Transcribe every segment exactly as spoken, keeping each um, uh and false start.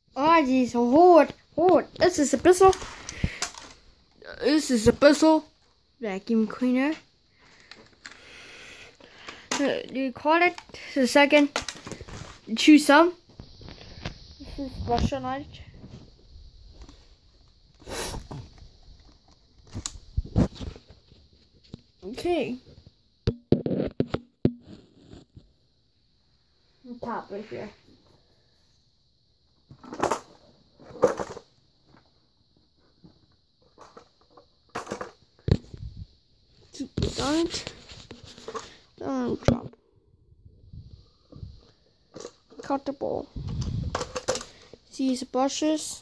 Oh, geez, hold, hold. This is a Bissell. This is a Bissell vacuum cleaner. Uh, you call it a second. Choose some. This is Russian light. Okay. Top right here. Don't, don't drop. Cut the ball. These brushes.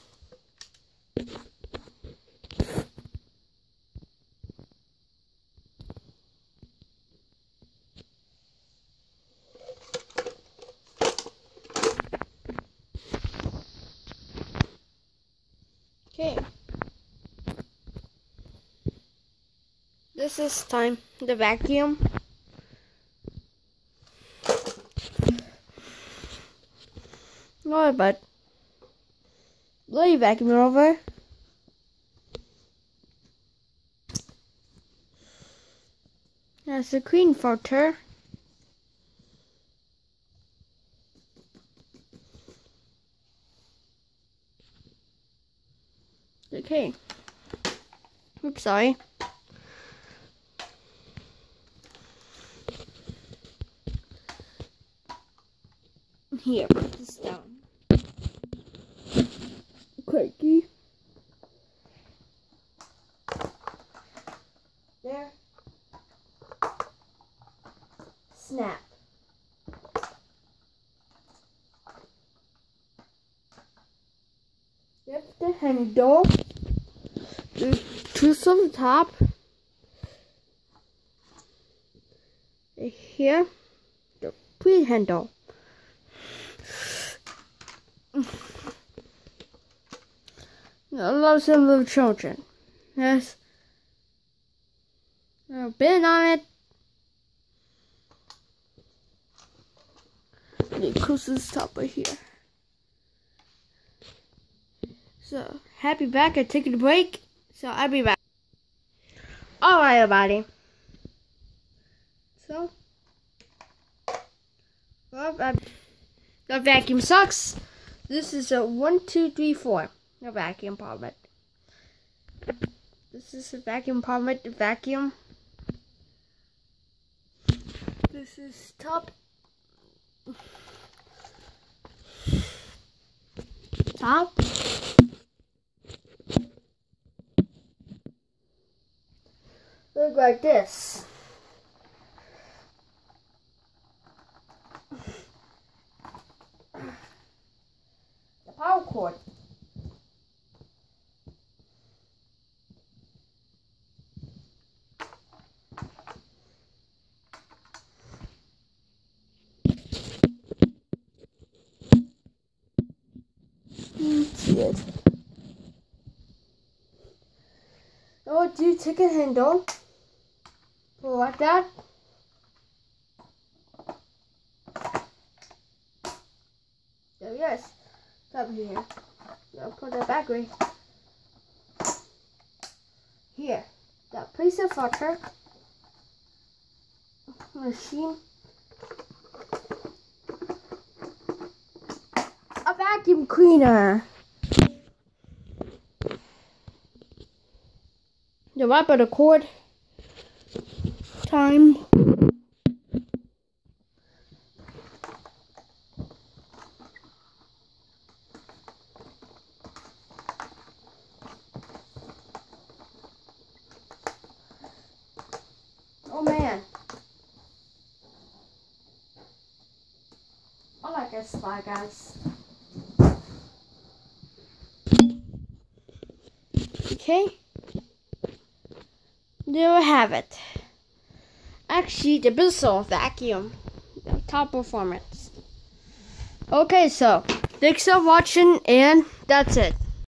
Okay. This is time the vacuum. No, but let you vacuum it over. That's the clean filter. Okay. Oops, sorry. Here, put this down. Quirky. There. Snap. Yep, the handle. The tools on the top. Here, the pre handle. I love some little children. Yes. A bit on it. The closest top right here. So, happy back. I'm taking a break. So, I'll be back. Alright, everybody. So, well, uh, the vacuum sucks. This is a one, two, three, four. A vacuum compartment. This is a vacuum compartment. The vacuum. This is top. Top. Look like this. The power cord. It. Oh, do you take a handle? Pull like that. There it is. Top here. Now put that back right here. That place of filter machine. A vacuum cleaner. The wrap of the cord. Time. Oh man. I like this spy, guys. Okay. There we have it. Actually, the Bissell vacuum, the top performance. Okay, so thanks for watching, and that's it.